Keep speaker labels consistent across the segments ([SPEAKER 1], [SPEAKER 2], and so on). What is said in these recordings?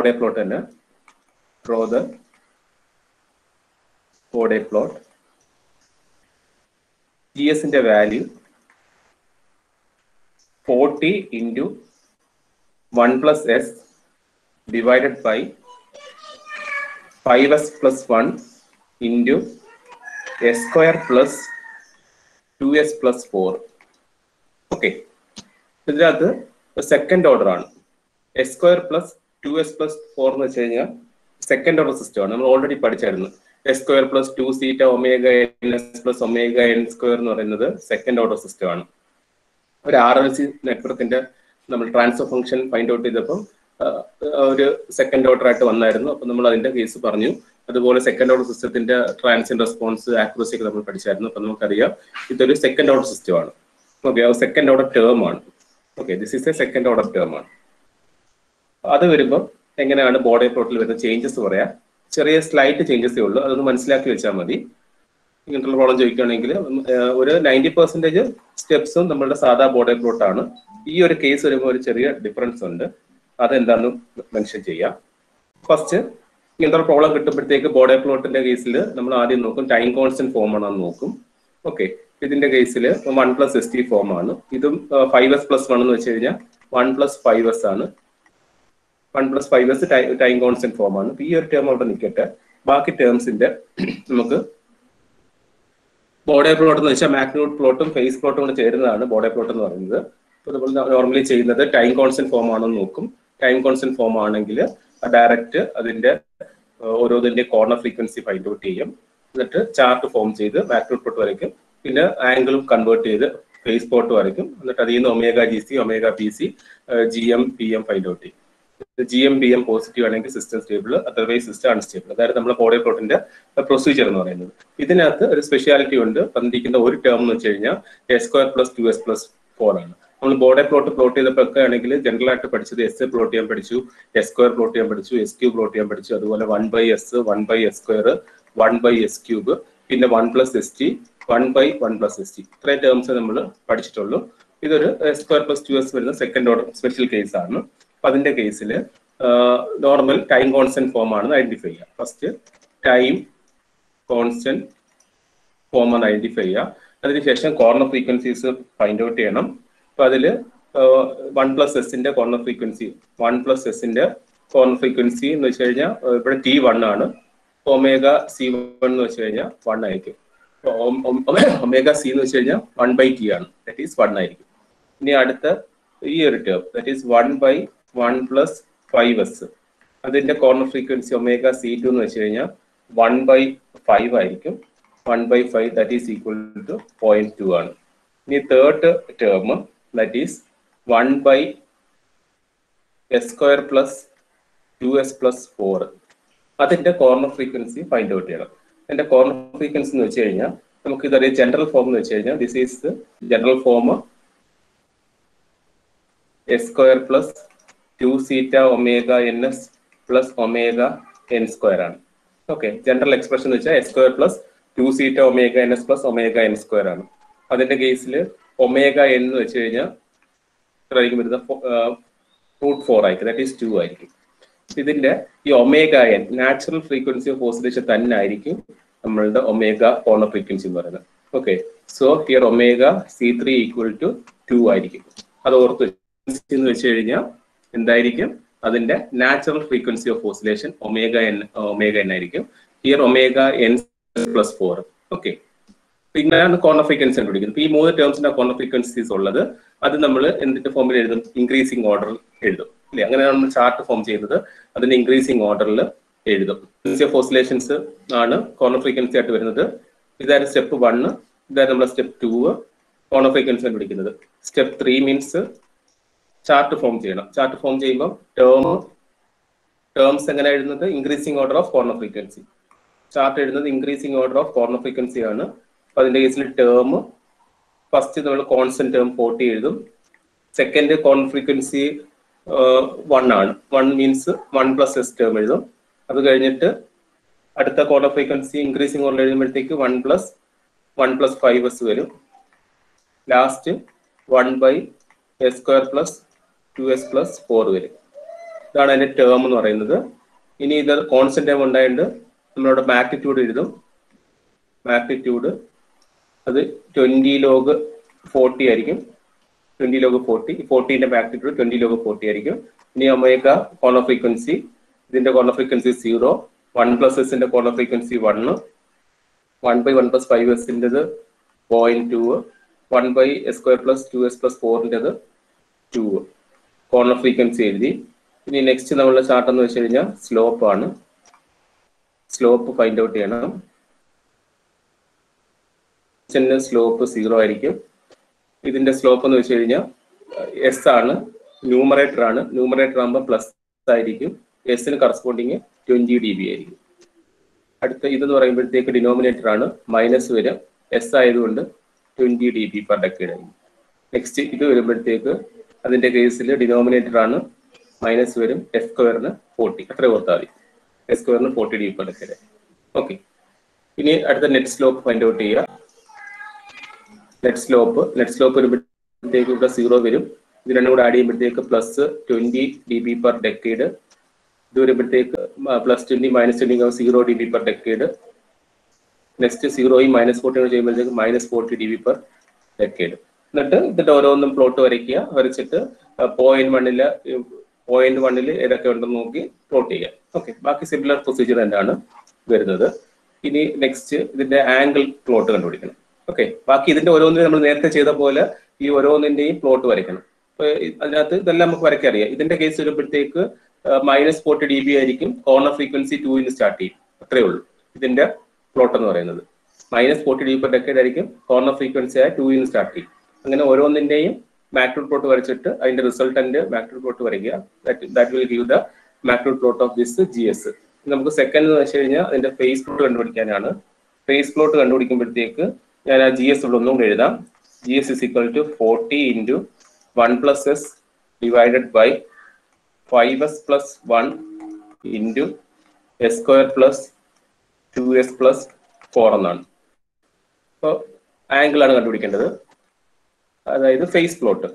[SPEAKER 1] bode plot and draw the bode plot. GS in the value 40 into 1 plus S divided by 5S plus 1 into S square plus 2S plus 4. Okay. This is the second order on S square plus 2S plus 4 is second order system. We already studied S square plus 2 theta omega n s plus omega n square is second order system. ഒരു RLC നെറ്റ്വർക്കിന്റെ നമ്മൾ transfer function find out ചെയ്തപ്പോൾ ഒരു second order ആയിട്ട് വന്നായിരുന്നു. അപ്പോൾ നമ്മൾ അതിന്റെ കേസ് പറഞ്ഞു. അതുപോലെ സെക്കൻഡ് ഓർഡർ സിസ്റ്റത്തിന്റെ ട്രാൻസിയന്റ് റെസ്പോൺസ് ആക്യുറസി ഒക്കെ നമ്മൾ പഠിച്ചായിരുന്നു. അപ്പോൾ നമുക്കറിയാം ഇതൊരു സെക്കൻഡ് ഓർഡർ സിസ്റ്റം ആണ്. ഓക്കെ, സെക്കൻഡ് ഓർഡർ ടേം ആണ്. Okay, this is a second order term ആണ്. അത് വരുമ്പോൾ എങ്ങനെയാണ് ബോഡി പ്ലോട്ടിൽ വരുന്ന ചേഞ്ചസ് പറയാം. ചെറിയ സ്ലൈറ്റ് ചേഞ്ചസേ ഉള്ളൂ, അതൊന്ന് മനസ്സിലാക്കി വെച്ചാൽ മതി. ഇങ്ങനത്തെ പ്രോബ്ലം ചോദിക്കുകയാണെങ്കിൽ ഒരു 90% സ്റ്റെപ്സും നമ്മളുടെ സാധാ ബോഡി പ്ലോട്ടാണ്. ഈ ഒരു കേസ് വരുമ്പോൾ ഒരു ചെറിയ ഡിഫറൻസ് ഉണ്ട്, അതെന്താണെന്ന് മെൻഷൻ ചെയ്യാം. ഫസ്റ്റ് ഇങ്ങനത്തെ പ്രോബ്ലം കിട്ടുമ്പോഴത്തേക്ക് ബോഡി പ്ലോട്ടിന്റെ കേസിൽ നമ്മൾ ആദ്യം നോക്കും ടൈം കോൺസ്റ്റന്റ് ഫോം ആണെന്ന് നോക്കും. ഓക്കെ, ഇതിന്റെ കേസിൽ 1 plus ST ഫോം ആണ്. ഇതും 5S plus 1 എന്ന് വെച്ച് കഴിഞ്ഞാൽ 1 plus 5S ആണ്. 1 plus 5S time constant form ആണ്. ഈ ഒരു ടേം അവിടെ നിൽക്കട്ടെ. ബാക്കി ടേംസിന്റെ നമുക്ക് ബോഡി പ്ലോട്ട് എന്ന് വെച്ചാൽ മാഗ്നിറ്റ്യൂഡ് പ്ലോട്ടും ഫേസ് പ്ലോട്ടും കൂടെ ചേരുന്നതാണ് ബോഡി പ്ലോട്ട് എന്ന് പറയുന്നത്. അപ്പോൾ നമ്മൾ നോർമലി ചെയ്യുന്നത് ടൈം കോൺസ്റ്റന്റ് ഫോം ആണെന്ന് നോക്കും. ടൈം കോൺസ്റ്റന്റ് ഫോം ആണെങ്കിൽ ഡയറക്റ്റ് അതിന്റെ ഓരോതിന്റെ കോർണർ ഫ്രീക്വൻസി ഫൈൻഡ് ഔട്ട് ചെയ്യും. എന്നിട്ട് ചാർട്ട് ഫോം ചെയ്ത് മാഗ്നിറ്റ്യൂഡ് പ്ലോട്ട് വരയ്ക്കും. പിന്നെ ആംഗിളും കൺവേർട്ട് ചെയ്ത് ഫേസ് പ്ലോട്ട് വരയ്ക്കും. എന്നിട്ട് അതിൽ നിന്ന് omega GC omega PC GM PM find out ചെയ്യും. GM PM പോസിറ്റീവ് ആണെങ്കിൽ system stable, otherwise system unstable. അതായത് നമ്മുടെ ബോഡി പ്ലോട്ടിന്റെ പ്രൊസീജിയർ എന്ന് പറയുന്നത്. ഇതിനകത്ത് ഒരു സ്പെഷ്യാലിറ്റി ഉണ്ട്. തന്നിരിക്കുന്ന ഒരു ടേം എന്ന് വെച്ച് കഴിഞ്ഞാൽ S square plus 2S plus 4 ആണ്. നമ്മൾ ബോഡി പ്ലോട്ട് ചെയ്തപ്പോൾ ആണെങ്കിൽ ജനറൽ ആയിട്ട് പഠിച്ചത് S പ്ലോട്ട് ചെയ്യാൻ പഠിച്ചു, S square പ്ലോട്ട് ചെയ്യാൻ പഠിച്ചു, SQ പ്ലോട്ട് ചെയ്യാൻ പഠിച്ചു. അതുപോലെ 1/S 1/S square 1/S cube, പിന്നെ 1 plus ST 1/1 plus ST. ഇത്രയും ടേംസ് നമ്മൾ പഠിച്ചിട്ടുള്ളൂ. ഇതൊരു S square plus 2S വരുന്ന സെക്കൻഡ് ഓർഡർ സ്പെഷ്യൽ കേസ് ആണ്. അപ്പൊ അതിന്റെ കേസിൽ നോർമൽ ടൈം കോൺസ്റ്റന്റ് ഫോം ആണ് ഐഡന്റിഫൈ ചെയ്യുക. ഫസ്റ്റ് ടൈം കോൺസ്റ്റന്റ് ഫോം ആണ് ഐഡന്റിഫൈ ചെയ്യുക. അതിനുശേഷം കോർണർ ഫ്രീക്വൻസീസ് ഫൈൻഡ് ഔട്ട് ചെയ്യണം. അപ്പൊ അതില് 1 plus S-ന്റെ കോർണർ ഫ്രീക്വൻസി 1 plus S-ന്റെ കോർണർ ഫ്രീക്വൻസി എന്ന് വെച്ച് കഴിഞ്ഞാൽ ഇവിടെ T1 ആണ്. ഒമേഗ C1 എന്ന് വെച്ച് കഴിഞ്ഞാൽ 1 ആയിരിക്കും. ഒമേഗ C എന്ന് വെച്ച് കഴിഞ്ഞാൽ 1/T ആണ്, ദാറ്റ് ഈസ് 1 ആയിരിക്കും. ഇനി അടുത്ത ഈ ഒരു term that is 1/1 plus 5S, അതിന്റെ കോർണർ ഫ്രീക്വൻസി ഒമേഗ C2 എന്ന് വെച്ച് കഴിഞ്ഞാൽ 1/5 ആയിരിക്കും. 1/5 ദാറ്റ് ഈസ് ഈക്വൽ ടു 0.2 ആണ്. ഇനി third term that is 1/S square plus 2S plus 4, അതിന്റെ കോർണർ ഫ്രീക്വൻസി ഫൈൻഡ് ഔട്ട് ചെയ്യണം. അതിന്റെ കോർണർ ഫ്രീക്വൻസി എന്ന് വെച്ച് കഴിഞ്ഞാൽ നമുക്ക് ഇതറിയാം ജനറൽ ഫോം എന്ന് വെച്ച് കഴിഞ്ഞാൽ this is general form S square plus 2 theta omega ns plus omega n square ആണ്. ഓക്കെ, ജനറൽ എക്സ്പ്രഷൻ എന്ന് വെച്ചാൽ S square plus 2 theta omega ns plus omega n square ആണ്. അതിന്റെ കേസിൽ ഒമേഗ n എന്ന് വെച്ച് കഴിഞ്ഞാൽ വരുന്ന √4 ആയിരിക്കും, ദാറ്റ് ഈസ് 2 ആയിരിക്കും. ഇതിന്റെ ഈ omega n natural frequency of oscillation തന്നെ ആയിരിക്കും നമ്മളുടെ ഒമേഗ കോർണർ ഫ്രീക്വൻസി എന്ന് പറയുന്നത്. Okay, so here omega C3 equal to 2 ആയിരിക്കും. അത് ഓർത്ത് എന്ന് വെച്ച് കഴിഞ്ഞാൽ എന്തായിരിക്കും അതിന്റെ natural frequency of oscillation omega n ആയിരിക്കും. Here omega n plus 4. Okay, ഇങ്ങനെയാണ് കോർണർ ഫ്രീക്വൻസി കണ്ടുപിടിക്കുന്നത്. ഈ 3 ടേംസിന്റെ കോർണർ ഫ്രീക്വൻസീസ് ഉള്ളത് അത് നമ്മൾ എന്തിന്റെ ഫോമിൽ എഴുതും? ഇൻക്രീസിംഗ് ഓർഡറിൽ എഴുതും അല്ലെ? അങ്ങനെയാണ് നമ്മൾ ചാർട്ട് ഫോം ചെയ്യുന്നത്. അതിന്റെ ഇൻക്രീസിംഗ് ഓർഡറിൽ എഴുതും. ഫ്രീക്വൻസി ഓഫ് ഓസിലേഷൻസ് ആണ് കോർണർ ഫ്രീക്വൻസി ആയിട്ട് വരുന്നത്. ഇതായിരുന്നു സ്റ്റെപ്പ് 1, ഇതായിരുന്നു നമ്മുടെ സ്റ്റെപ്പ് 2 കോർണർ ഫ്രീക്വൻസി കണ്ടുപിടിക്കുന്നത്. സ്റ്റെപ്പ് 3 മീൻസ് ചാർട്ട് ഫോം ചെയ്യണം. ചാർട്ട് ഫോം ചെയ്യുമ്പോൾ ടേംസ് എങ്ങനെ എഴുതുന്നത്? Increasing order of corner frequency. Chart എഴുതുന്നത് increasing order of corner frequency ആണ്. അപ്പൊ അതിന്റെ കേസിൽ ടേം ഫസ്റ്റ് നമ്മൾ കോൺസ്റ്റന്റ് ടേം 40 എഴുതും. സെക്കൻഡ് കോർണർ ഫ്രീക്വൻസി 1 ആണ്. 1 മീൻസ് 1 plus S ടേം എഴുതും. അത് കഴിഞ്ഞിട്ട് അടുത്ത കോർണർ ഫ്രീക്വൻസി ഇൻക്രീസിംഗ് ഓർഡർ എഴുതുമ്പോഴത്തേക്ക് 1 plus 5S വരും. Last 1/S square plus 2S plus 4 വരും. ഇതാണ് അതിന്റെ ടേം എന്ന് പറയുന്നത്. ഇനി ഇത് കോൺസ്റ്റന്റ് ടേം ഉണ്ടായിട്ട് നമ്മളിവിടെ മാഗ്നിറ്റ്യൂഡ് എഴുതും. മാഗ്നിറ്റ്യൂഡ് അത് 20 log 40 ആയിരിക്കും. 20 log 40. 40ന്റെ മാഗ്നിറ്റ്യൂഡ് 20 log 40 ആയിരിക്കും. ഇനി ഒമേഗ കോർണർ ഫ്രീക്വൻസി, ഇതിന്റെ കോർണർ ഫ്രീക്വൻസി 0, 1 + s ന്റെ കോർണർ ഫ്രീക്വൻസി 1, 1/1 + 5s ന്റേത് 0.2, 1/s² + 2s + 4 2 കോർണർ ഫ്രീക്വൻസി എഴുതി. ഇനി നെക്സ്റ്റ് നമ്മളുടെ ചാർട്ട് എന്ന് വെച്ച് കഴിഞ്ഞാൽ സ്ലോപ്പ് ആണ്. സ്ലോപ്പ് ഫൈൻഡ് ഔട്ട് ചെയ്യണം. സ്ലോപ്പ് 0 ആയിരിക്കും. ഇതിന്റെ സ്ലോപ്പ് എന്ന് വെച്ച് കഴിഞ്ഞാൽ എസ് ആണ്, ന്യൂമറേറ്റർ ആണ്. ന്യൂമറേറ്റർ ആകുമ്പോൾ പ്ലസ് ആയിരിക്കും. എസിന് കറസ്പോണ്ടിങ് 20 dB ആയിരിക്കും. അടുത്ത ഇതെന്ന് പറയുമ്പോഴത്തേക്ക് ഡിനോമിനേറ്റർ ആണ്, മൈനസ് വരും. എസ് ആയതുകൊണ്ട് 20 dB/decade ആയിരിക്കും. നെക്സ്റ്റ് ഇത് വരുമ്പോഴത്തേക്ക് അതിന്റെ കേസിൽ ഡിനോമിനേറ്റർ ആണ്, മൈനസ് വരും. s² 40, അത്ര ഓർത്താൽ മതി. s² 40 dB/decade. ഓക്കെ. ഇനി അടുത്ത നെറ്റ് സ്ലോപ്പ് ഫൈൻഡ് ഔട്ട് ചെയ്യുക. നെറ്റ് സ്ലോപ്പ് വരുമ്പോഴത്തേക്ക് ഇവിടെ 0 വരും. ഇത് രണ്ടും കൂടെ ആഡ് ചെയ്യുമ്പോഴത്തേക്ക് പ്ലസ് 20 dB/decade. ഇത് വരുമ്പോഴത്തേക്ക് +20 -20 0 dB/decade. നെക്സ്റ്റ് 0യും -40 ചെയ്യുമ്പോഴത്തേക്ക് -40 dB/decade. എന്നിട്ട് ഇതിന്റെ ഓരോന്നും പ്ലോട്ട് വരയ്ക്കുക. വരച്ചിട്ട് പോയിന്റ് 1 ഏതൊക്കെ ഉണ്ടെന്ന് നോക്കി പ്ലോട്ട് ചെയ്യുക. ഓക്കെ, ബാക്കി സിമിലർ പ്രൊസീജിയർ തന്നെയാണ് വരുന്നത്. ഇനി നെക്സ്റ്റ് ഇതിന്റെ ആംഗിൾ പ്ലോട്ട് കണ്ടുപിടിക്കണം. ഓക്കെ, ബാക്കി ഇതിന്റെ ഓരോന്നിനും നമ്മൾ നേരത്തെ ചെയ്ത പോലെ ഈ ഓരോന്നിന്റെയും പ്ലോട്ട് വരയ്ക്കണം. അപ്പൊ അതിനകത്ത് ഇതെല്ലാം നമുക്ക് വരയ്ക്കാൻ അറിയാം. ഇതിന്റെ കേസ് വരുമ്പോഴത്തേക്ക് -40 dB ആയിരിക്കും. കോർണർ ഫ്രീക്വൻസി 2 സ്റ്റാർട്ട് ചെയ്യും. അത്രേ ഉള്ളൂ ഇതിന്റെ പ്ലോട്ട് എന്ന് പറയുന്നത്. -40 dB/decade ആയിരിക്കും. കോർണർ ഫ്രീക്വൻസി ആയ 2 സ്റ്റാർട്ട് ചെയ്യും. അങ്ങനെ ഓരോന്നിന്റെയും മാഗ്നിറ്റ്യൂഡ് പ്ലോട്ട് വരച്ചിട്ട് അതിന്റെ റിസൾട്ടന്റ് മാഗ്നിറ്റ്യൂഡ് പ്ലോട്ട് വരയ്ക്കുക. That will give the magnitude plot of this GS. നമുക്ക് സെക്കൻഡ് എന്ന് വെച്ച് കഴിഞ്ഞാൽ അതിന്റെ ഫേസ് പ്ലോട്ട് കണ്ടുപിടിക്കാനാണ്. ഫേസ് പ്ലോട്ട് കണ്ടുപിടിക്കുമ്പോഴത്തേക്ക് ഞാൻ ആ GS ഇവിടെ ഒന്നും എഴുതാം. GS = 40 × 1 + s / 5s + 1 × s² + 2s + 4 എന്നാണ്. അപ്പോൾ ആംഗിൾ ആണ് കണ്ടുപിടിക്കേണ്ടത്. അതായത് ഫേസ് പ്ലോട്ട്.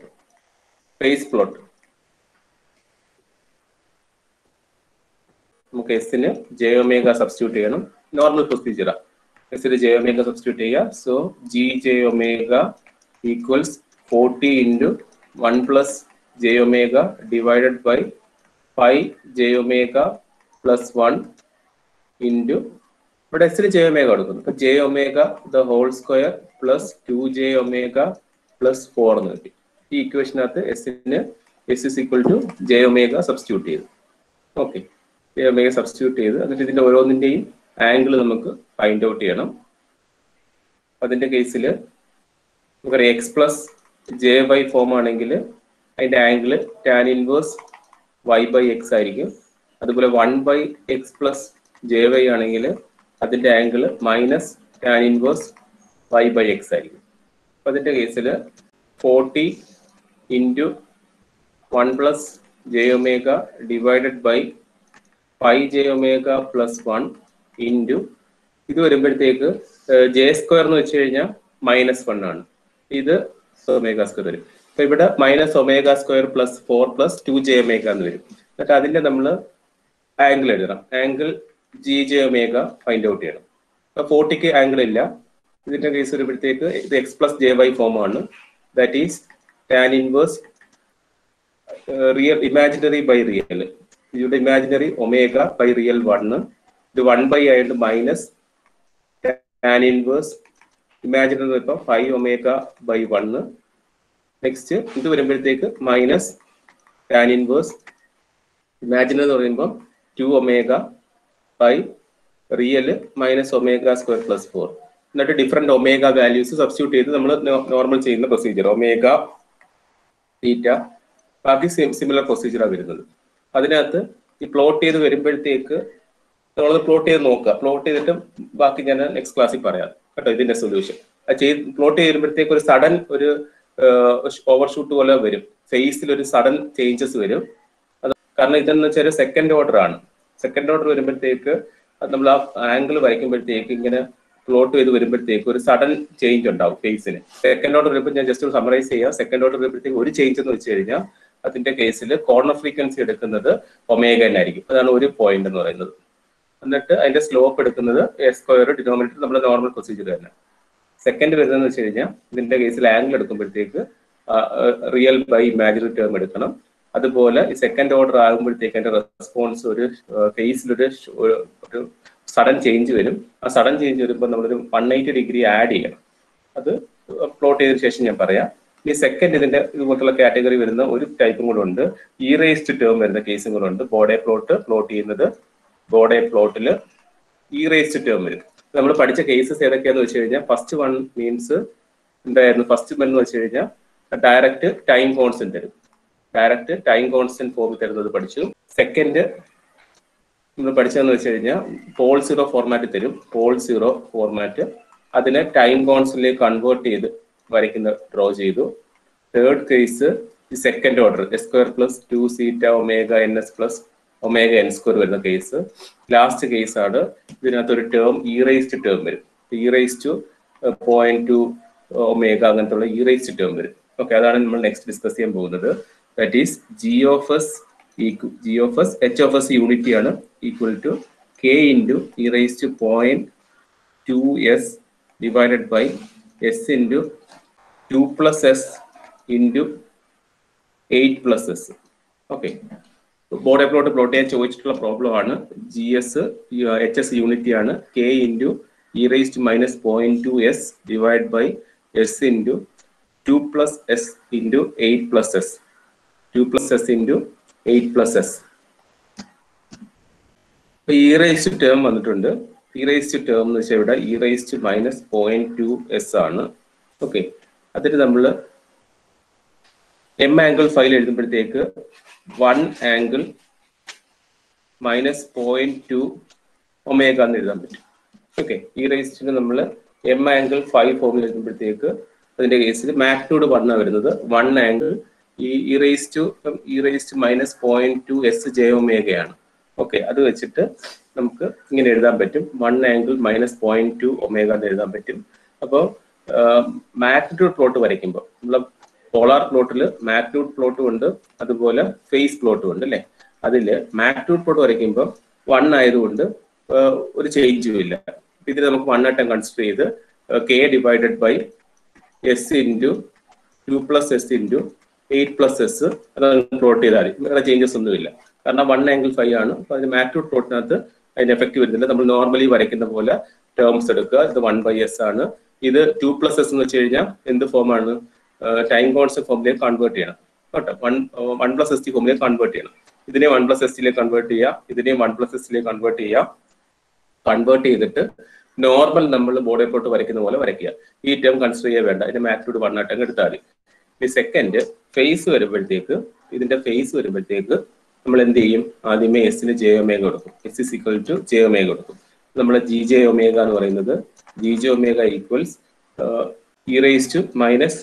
[SPEAKER 1] നമുക്ക് എസിന് jω സബ്സ്റ്റിറ്റ്യൂട്ട് ചെയ്യണം. നോർമൽ പ്രൊസീജിയറാ. എസിന് jω സബ്സ്റ്റിറ്റ്യൂട്ട് ചെയ്യുക. സോ gjω = 40 × 1 + jω / 5jω + 1 × ഇവിടെ എസിന് jω കൊടുക്കുന്നു. അപ്പൊ jω ² + 2jω + 4 എന്ന് കിട്ടി. ഈ ഇക്വേഷനകത്ത് എസിന് s = jω സബ്സ്റ്റിറ്റ്യൂട്ട് ചെയ്തു. ഓക്കെ, jω സബ്സ്റ്റിറ്റ്യൂട്ട് ചെയ്ത് എന്നിട്ട് ഇതിന്റെ ഓരോന്നിന്റെയും ആംഗിൾ നമുക്ക് ഫൈൻഡ് ഔട്ട് ചെയ്യണം. അതിന്റെ കേസിൽ നമുക്കറിയാം x+jy ഫോം ആണെങ്കിൽ അതിന്റെ ആംഗിൾ tan ഇൻവേഴ്സ് y/x ആയിരിക്കും. അതുപോലെ 1/x + jy ആണെങ്കിൽ അതിന്റെ ആംഗിൾ -tan ഇൻവേഴ്സ് y/x ആയിരിക്കും. അപ്പൊ അതിന്റെ കേസിൽ 40 × 1 + jω / 5jω + 1 × ഇത് വരുമ്പോഴത്തേക്ക് j² എന്ന് വെച്ച് കഴിഞ്ഞാൽ -1 ആണ്. ഇത് ω² വരും. അപ്പൊ ഇവിടെ -ω² + 4 + 2jω എന്ന് വരും. എന്നിട്ട് അതിന്റെ നമ്മൾ ആംഗിൾ എഴുതണം. ആംഗിൾ gjω ഫൈൻഡ് ഔട്ട് ചെയ്യണം. അപ്പൊ 40ക്ക് ആംഗിൾ ഇല്ല. ഇതിന്റെ കേസ് വരുമ്പോഴത്തേക്ക് ഇത് x+jy ഫോം ആണ്. That is tan inverse real imaginary by real. ഇവിടെ ഇമാജിനറി ω/റിയൽ 1. ഇത് 1/, ആയിട്ട് മൈനസ് tan ഇൻവേഴ്സ് ഇമാജിനറി ഇപ്പം 5ω/1. നെക്സ്റ്റ് ഇത് വരുമ്പോഴത്തേക്ക് മൈനസ് tan ഇൻവേഴ്സ് ഇമാജിനറി എന്ന് പറയുമ്പോൾ 2ω/റിയൽ -ω² + 4. എന്നിട്ട് ഡിഫറെന്റ് ഒമേഗ വാല്യൂസ് സബ്സ്റ്റിറ്റ്യൂട്ട് ചെയ്ത് നമ്മൾ നോർമൽ ചെയ്യുന്ന പ്രൊസീജിയർ ω, θ. ബാക്കി സിമിലർ പ്രൊസീജിയറാണ് വരുന്നത്. അതിനകത്ത് ഈ പ്ലോട്ട് ചെയ്ത് വരുമ്പോഴത്തേക്ക് നമ്മൾ പ്ലോട്ട് ചെയ്ത് നോക്കുക. പ്ലോട്ട് ചെയ്തിട്ട് ബാക്കി ഞാൻ നെക്സ്റ്റ് ക്ലാസ്സിൽ പറയാം കേട്ടോ. ഇതിന്റെ സൊല്യൂഷൻ പ്ലോട്ട് ചെയ്ത് വരുമ്പോഴത്തേക്ക് ഒരു സഡൻ ഒരു ഓവർഷൂട്ട് പോലെ വരും. ഫേസിൽ ഒരു സഡൻ ചേഞ്ചസ് വരും. അത് കാരണം ഇതെന്ന് വെച്ചാൽ സെക്കൻഡ് ഓർഡർ ആണ്. സെക്കൻഡ് ഓർഡർ വരുമ്പോഴത്തേക്ക് നമ്മൾ ആ ആംഗിൾ വരയ്ക്കുമ്പോഴത്തേക്ക് ഇങ്ങനെ പ്ലോട്ട് ചെയ്ത് വരുമ്പോഴത്തേക്ക് ഒരു സഡൻ ചേഞ്ച് ഉണ്ടാവും ഫേസിന്. സെക്കൻഡ് ഓർഡർ വരുമ്പോൾ ഞാൻ ജസ്റ്റ് ഒരു സമറൈസ് ചെയ്യാം. സെക്കൻഡ് ഓർഡർ വരുമ്പോഴത്തേക്ക് ഒരു ചേഞ്ച് എന്ന് വെച്ച് കഴിഞ്ഞാൽ അതിന്റെ കേസിൽ കോർണർ ഫ്രീക്വൻസി എടുക്കുന്നത് ഒമേഗ എൻ ആയിരിക്കും. അതാണ് ഒരു പോയിന്റ് എന്ന് പറയുന്നത്. എന്നിട്ട് അതിന്റെ സ്ലോപ്പ് എടുക്കുന്നത് എ സ്ക്വയർ ഡിനോമിനേറ്റർ നമ്മുടെ നോർമൽ പ്രൊസീജിയർ തന്നെ. സെക്കൻഡ് വരുന്നതെന്ന് വെച്ച് കഴിഞ്ഞാൽ ഇതിന്റെ കേസിൽ ആംഗിൾ എടുക്കുമ്പോഴത്തേക്ക് റിയൽ ബൈ ഇമാജിനറി ടേം എടുക്കണം. അതുപോലെ ഈ സെക്കൻഡ് ഓർഡർ ആകുമ്പോഴത്തേക്ക് അതിന്റെ റെസ്പോൺസ് ഒരു ഫേസിലൊരു സഡൻ ചേഞ്ച് വരും. ആ സഡൻ ചേഞ്ച് വരുമ്പോൾ നമ്മളൊരു 180 ഡിഗ്രി ആഡ് ചെയ്യണം. അത് പ്ലോട്ട് ചെയ്തതിനു ശേഷം ഞാൻ പറയാം. ഈ സെക്കൻഡ് ഇതിന്റെ ഇതുപോലത്തുള്ള കാറ്റഗറി വരുന്ന ഒരു ടൈപ്പും കൂടെ ഉണ്ട്. ഇറേസ്ഡ് ടേം വരുന്ന കേസും കൂടെ ഉണ്ട്. ബോഡെ പ്ലോട്ട് ചെയ്യുന്നത് ബോഡെ പ്ലോട്ടിൽ ഇറേസ്ഡ് ടേം വരും. നമ്മൾ പഠിച്ച കേസസ് ഏതൊക്കെയാന്ന് വെച്ച് കഴിഞ്ഞാൽ ഫസ്റ്റ് വൺ മീൻസ് എന്തായിരുന്നു? ഫസ്റ്റ് വൺ എന്ന് വെച്ച് കഴിഞ്ഞാൽ ഡയറക്റ്റ് ടൈം കോൺസ്റ്റന്റ് തരും. ഡയറക്റ്റ് ടൈം കോൺസ്റ്റന്റ് ഫോമിൽ തരുന്നത് പഠിച്ചു. സെക്കൻഡ് നമ്മൾ പഠിച്ചതെന്ന് വെച്ച് കഴിഞ്ഞാൽ പോൾ സീറോ ഫോർമാറ്റ് തരും. പോൾ സീറോ ഫോർമാറ്റ് അതിനെ ടൈം കോൺസ്റ്റന്റിലേക്ക് കൺവേർട്ട് ചെയ്ത് ഡ്രോ ചെയ്തു. തേർഡ് കേസ് ഈ second order s square plus 2 zeta omega n s plus omega n square വരുന്ന കേസ്. ലാസ്റ്റ് കേസാണ് ഇതിനകത്ത് ഒരു ടേം ഇറേസ്ഡ് ടേം വരും. ഇറേസ്ഡ് 0.2 ഒമേഗ അങ്ങനത്തെ ഉള്ള ഇറേസ്ഡ് ടേം വരും. ഓക്കെ, അതാണ് നമ്മൾ നെക്സ്റ്റ് ഡിസ്കസ് ചെയ്യാൻ പോകുന്നത്. That is G of s H of s unity ആണ് equal to k into e raised 0.2s divided by s into 2 plus s into 8 plus s. Okay, Bode plot ചെയ്യാൻ ചോദിച്ചിട്ടുള്ള problem ആണ്. G s H s unity ആണ്. K into e raised minus 0.2s divide by s into 2 plus s into 8 plus s. 2 plus s into 8 plus s. ഇപ്പൊ e raised term വന്നിട്ടുണ്ട്. E raised term എന്ന് വെച്ചാൽ ഇവിടെ erased minus 0.2s ആണ്. Okay, അതിന് നമ്മൾ M angle phi എഴുതുമ്പോഴത്തേക്ക് 1 ആംഗിൾ മൈനസ് 0.2 ഒമേഗ എന്ന് എഴുതാൻ പറ്റും. ഓക്കെ, ഇറേസ്ഡിന് നമ്മൾ എം ആംഗിൾ 5 ഫോമിൽ എഴുതുമ്പോഴത്തേക്ക് അതിന്റെ കേസിൽ മാഗ്നിറ്റ്യൂഡ് 1 വരുന്നത് 1 ആംഗിൾ ഈ ഇറേസ്ഡ് മൈനസ് 0.2s ജെ ഒമേഗയാണ്. ഓക്കെ, അത് വെച്ചിട്ട് നമുക്ക് ഇങ്ങനെ എഴുതാൻ പറ്റും. 1 ആംഗിൾ മൈനസ് 0.2 ഒമേഗ എന്ന് എഴുതാൻ പറ്റും. അപ്പോൾ മാഗ്നിറ്റ്യൂഡ് പ്ലോട്ട് വരയ്ക്കുമ്പോൾ നമ്മൾ പോളാർ പ്ലോട്ടിൽ മാഗ്നിറ്റ്യൂഡ് പ്ലോട്ടും ഉണ്ട്, അതുപോലെ ഫേസ് പ്ലോട്ടും ഉണ്ട് അല്ലേ. അതില് മാഗ്നിറ്റ്യൂഡ് പ്ലോട്ട് വരയ്ക്കുമ്പോൾ 1 ആയതുകൊണ്ട് ഒരു ചേഞ്ചും ഇല്ല. ഇതിൽ നമുക്ക് 1 ആയിട്ട് കൺസിഡർ ചെയ്ത് k divided by s into 2 plus s into 8 plus s അതാണ് പ്ലോട്ട് ചെയ്താൽ മതി. വേറെ ചേഞ്ചസ് ഒന്നുമില്ല. കാരണം 1 ആംഗിൾ 5 ആണ്. അപ്പൊ അതിന് മാഗ്നിറ്റ്യൂഡ് പ്ലോട്ടിനകത്ത് അതിന്റെ എഫക്റ്റ് വരുന്നില്ല. നമ്മൾ നോർമലി വരയ്ക്കുന്ന പോലെ ടേംസ് എടുക്കുക. ഇത് 1/s ആണ്. ഇത് 2 പ്ലസ് എസ് എന്ന് വെച്ച് കഴിഞ്ഞാൽ എന്ത് ഫോമാണ്? ടൈം കോൺസ്റ്റന്റ് ഫോമിലേക്ക് കൺവേർട്ട് ചെയ്യണം കേട്ടോ. 1 പ്ലസ് എസ് ടി ഫോമിലേക്ക് കൺവേർട്ട് ചെയ്യണം. ഇതിനെ 1 പ്ലസ് എസ് ടിയിലേക്ക് കൺവേർട്ട് ചെയ്യാം. ഇതിനെയും 1 പ്ലസ് എസ് ടിയിലേക്ക് കൺവേർട്ട് ചെയ്യാം. കൺവേർട്ട് ചെയ്തിട്ട് നോർമൽ നമ്മൾ ബോഡി പ്ലോട്ട് വരയ്ക്കുന്ന പോലെ വരയ്ക്കുക. ഈ ടേം കൺസിഡർ ചെയ്യാൻ വേണ്ട. ഇതിന്റെ മാഗ്നിറ്റ്യൂഡ് 1 ആയിട്ട് അങ്ങ് എടുത്താൽ മതി. ഈ സെക്കൻഡ് ഫേസ് വരുമ്പോഴത്തേക്ക് ഇതിന്റെ ഫേസ് വരുമ്പോഴത്തേക്ക് നമ്മൾ എന്ത് ചെയ്യും? ആദ്യമേ എസിന് ജെ ഒമേഗ കൊടുക്കും. S is equal to j omega കൊടുക്കും. നമ്മൾ ജി ജെ ഒമേഗ എന്ന് പറയുന്നത് G j omega equals e raised minus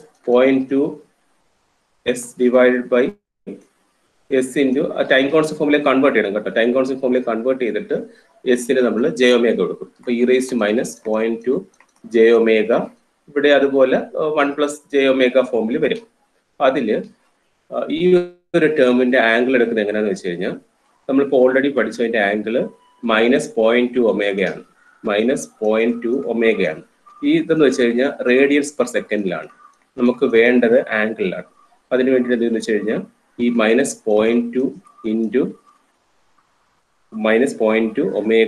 [SPEAKER 1] 0.2s divided by s into time constant ഫോമിലേക്ക് കൺവേർട്ട് ചെയ്യണം കേട്ടോ. ടൈം കോൺസ്റ്റന്റ് ഫോമിലേക്ക് കൺവേർട്ട് ചെയ്തിട്ട് എസിന് നമ്മൾ ജെ ഒമേഗ കൊടുക്കും. അപ്പൊ ഇറേസ്ഡ് മൈനസ് 0.2 ജെ ഒമേഗ ഇവിടെ അതുപോലെ 1 പ്ലസ് ജെ ഒമേഗ ഫോമിൽ വരും. അതില് ഈ ഒരു ടേമിന്റെ ആംഗിൾ എടുക്കുന്നത് എങ്ങനെയാണെന്ന് വെച്ച് കഴിഞ്ഞാൽ നമ്മളിപ്പോൾ ഓൾറെഡി പഠിച്ചതിന്റെ ആംഗിൾ മൈനസ് 0.2 ഒമേഗയാണ്. മൈനസ് 0.2 ഒമേഗയാണ്. ഈ ഇതെന്ന് വെച്ച് കഴിഞ്ഞാൽ റേഡിയൻസ് പെർ സെക്കൻഡിലാണ്. നമുക്ക് വേണ്ടത് ആംഗിളിലാണ്. അതിന് വേണ്ടിയിട്ട് എന്തെന്ന് വെച്ച് കഴിഞ്ഞാൽ ഈ minus 0.2 into minus 0.2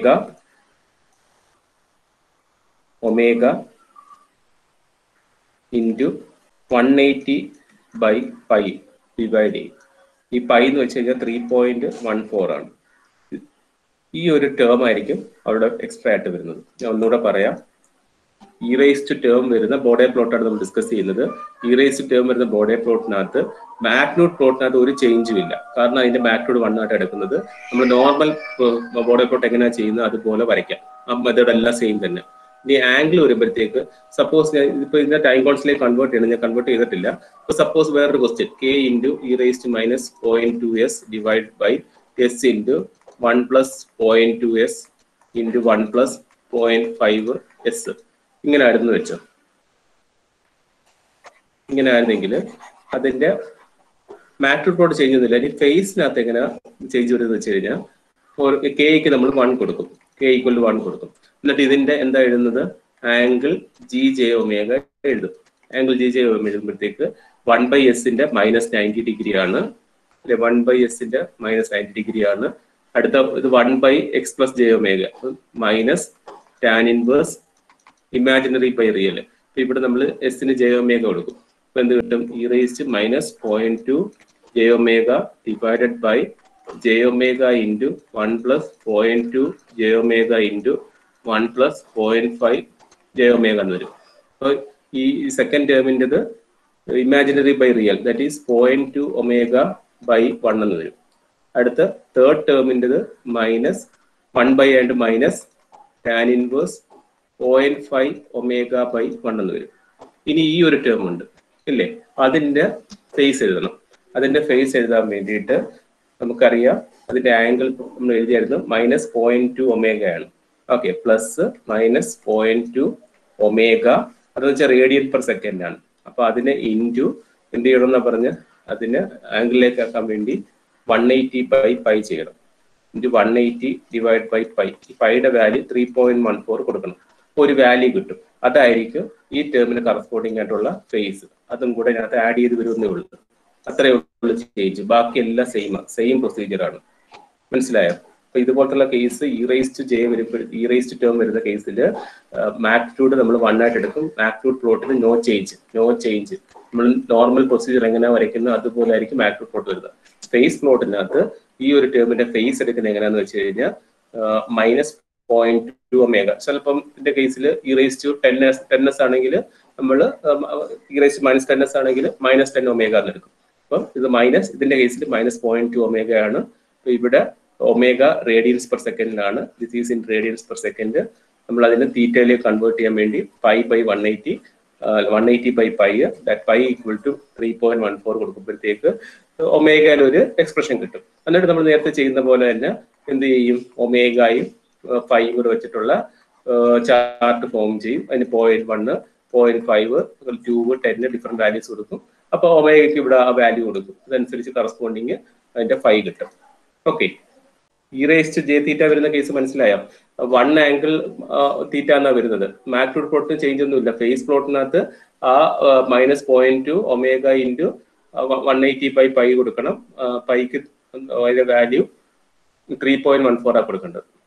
[SPEAKER 1] omega into 180 by pi divide ചെയ്യും. ഈ പൈ എന്ന് വെച്ച് കഴിഞ്ഞാൽ 3.14 ആണ്. ഈ ഒരു ടേം ആയിരിക്കും അവിടെ എക്സ്ട്രാ ആയിട്ട് വരുന്നത്. ഞാൻ ഒന്നുകൂടെ പറയാം. ഇറേസ്ഡ് ടേം വരുന്ന ബോഡി പ്ലോട്ടാണ് നമ്മൾ ഡിസ്കസ് ചെയ്യുന്നത്. ഇറേസ്ഡ് ടേം വരുന്ന ബോഡി പ്ലോട്ടിനകത്ത് മാഗ്നിറ്റ്യൂഡ് പ്ലോട്ടിനകത്ത് ഒരു ചേഞ്ചും ഇല്ല. കാരണം അതിന്റെ മാഗ്നിറ്റ്യൂഡ് 1 ആയിട്ട് എടുക്കുന്നത്. നമ്മൾ നോർമൽ ബോഡി പ്ലോട്ട് എങ്ങനെയാണ് ചെയ്യുന്നത് അതുപോലെ വരയ്ക്കാം. ആ മെത്തേഡ് എല്ലാം സെയിം തന്നെ. ഇനി ആംഗിൾ വരുമ്പോഴത്തേക്ക് സപ്പോസ് ഇപ്പൊ ഇതിന്റെ ടൈം കോൺസ്റ്റന്റിലേക്ക് കൺവേർട്ട് ചെയ്യണം. ഞാൻ കൺവേർട്ട് ചെയ്തിട്ടില്ല. ഇപ്പൊ സപ്പോസ് വേറൊരു question k into e raised minus 0.2s divide by s into 1 plus 0.2s into 1 plus 0.5s ഇങ്ങനെ ആയിരുന്നു വെച്ചോ. ഇങ്ങനെ ആയിരുന്നെങ്കിൽ അതിന്റെ മാഗ്നിറ്റ്യൂഡ് പ്ലോട്ട് ചേഞ്ച് ഒന്നുമില്ല. ഇനി ഫേസിനകത്ത് എങ്ങനെ ചേഞ്ച് വരുന്നത് വെച്ച് കഴിഞ്ഞാൽ ഫോർ കെക്ക് നമ്മൾ 1 കൊടുക്കും, k = 1 കൊടുക്കും. എന്നിട്ട് ഇതിന്റെ എന്താ എഴുതുന്നത്, ആംഗിൾ ജി ജെ ഒമേഗ എഴുതും. ആംഗിൾ ജി ജെ ഒമേഗ എഴുതുമ്പോഴത്തേക്ക് 1/s ന്റെ -90 ഡിഗ്രി ആണ്, 1/s ന്റെ -90 ആണ്. അടുത്ത ഇത് 1/x + j omega minus tan inverse imaginary by real. അപ്പൊ ഇവിടെ നമ്മൾ എസിന് j ഒമേഗ കൊടുക്കും. അപ്പൊ എന്ത് കിട്ടും, e⁻²2 j omega divided by j omega into 1 + 0.2 j omega into 1 + 0.5 j omega എന്ന് വരും. അപ്പോൾ ഈ സെക്കൻഡ് ടേമിൻ്റെത് imaginary by real, that is 0.2 omega by 1 എന്ന് വരും. അടുത്ത തേർഡ് ടേമിൻ്റെത് -1 and minus tan inverse 0.5 omega by 1 എന്ന് വരും. ഇനി ഈ ഒരു ടേം ഉണ്ട് ഇല്ലേ, അതിന്റെ ഫേസ് എഴുതണം. അതിന്റെ ഫേസ് എഴുതാൻ വേണ്ടിയിട്ട് നമുക്കറിയാം അതിന്റെ ആംഗിൾ നമ്മൾ എഴുതിയായിരുന്നു -0.2 ഒമേഗ ആണ്. ഓക്കെ, പ്ലസ് -0.2 ഒമേഗ അതെന്ന് വെച്ചാൽ റേഡിയൻ പെർ സെക്കൻഡ് ആണ്. അപ്പൊ അതിനെ ഇൻറ്റു എന്ത് ചെയ്യണം എന്ന് പറഞ്ഞ് അതിന് ആംഗിളിലേക്ക് ആക്കാൻ വേണ്ടി 180/π ചെയ്യണം. Into 180 divide by pi. ഈ പൈയുടെ വാല്യൂ 3.14 കൊടുക്കണം. ഒരു വാല്യൂ കിട്ടും. അതായിരിക്കും ഈ ടേമിന് കറസ്പോണ്ടിങ് ആയിട്ടുള്ള ഫേസ്. അതും കൂടെ ഇതിനകത്ത് ആഡ് ചെയ്ത് വരുന്നേ ഉള്ളൂ. അത്രയേ ഉള്ളൂ ചേഞ്ച്. ബാക്കി എല്ലാം സെയിം പ്രൊസീജിയർ ആണ്. മനസ്സിലായോ? അപ്പൊ ഇതുപോലത്തുള്ള കേസ് e⁻ ടേം വരുന്ന കേസിൽ മാഗ്നിറ്റ്യൂഡ് നമ്മൾ 1 ആയിട്ട് എടുക്കും. മാഗ്നിറ്റ്യൂഡ് പ്ലോട്ടിന് നോ ചേഞ്ച്. നമ്മൾ നോർമൽ പ്രൊസീജിയർ എങ്ങനെ വരയ്ക്കുന്നു അതുപോലെ ആയിരിക്കും മാഗ്നിറ്റ്യൂഡ് പ്ലോട്ട് വരുന്നത്. ഫേസ് പ്ലോട്ടിനകത്ത് ഈ ഒരു ടേമിന്റെ ഫേസ് എടുക്കുന്നത് എങ്ങനെയാന്ന് വെച്ച് കഴിഞ്ഞാൽ -0.2 ഒമേഗ. ചിലപ്പം ഇതിന്റെ കേസിൽ e⁻10s ആണെങ്കിൽ നമ്മൾ e⁻−10s ആണെങ്കിൽ -10 ഒമേഗ എന്ന് എടുക്കും. അപ്പം ഇത് ഇതിന്റെ കേസിൽ -0.2 ഒമേഗ ആണ്. ഇവിടെ ഒമേഗ റേഡിയൻസ് പെർ സെക്കൻഡിലാണ്. This is in radians per second. നമ്മൾ അതിനെ തീറ്റയിലേക്ക് കൺവേർട്ട് ചെയ്യാൻ വേണ്ടി π/180 180/π ദാറ്റ് π = 3.14 കൊടുക്കുമ്പോഴത്തേക്ക് ഒമേഗയിൽ ഒരു എക്സ്പ്രഷൻ കിട്ടും. എന്നിട്ട് നമ്മൾ നേരത്തെ ചെയ്യുന്ന പോലെ തന്നെ എന്ത് ചെയ്യും, ഒമേഗയും ഫൈയും കൂടെ വെച്ചിട്ടുള്ള ചാർട്ട് ഫോം ചെയ്യും. അതിന് 0.1 0.5 2 10 ഡിഫറെന്റ് വാല്യൂസ് കൊടുക്കും. അപ്പൊ ഒമേഗയ്ക്ക് ഇവിടെ ആ വാല്യൂ കൊടുക്കും. അതനുസരിച്ച് കറസ്പോണ്ടിങ് അതിന്റെ 5 കിട്ടും. ഓക്കെ, e⁻j വരുന്ന കേസ് മനസ്സിലായോ? 1 ആംഗിൾ തീറ്റ എന്നാ വരുന്നത്. മാഗ്നിറ്റ്യൂഡ് പ്ലോട്ടിന് ചേഞ്ച് ഒന്നുമില്ല. ഫേസ് പ്ലോട്ടിനകത്ത് ആ -0.2 ഒമേഗ ഇൻറ്റു 180/π കൊടുക്കണം. പൈക്ക് അതിന്റെ വാല്യൂ 3.14 കൊടുക്കേണ്ടത്.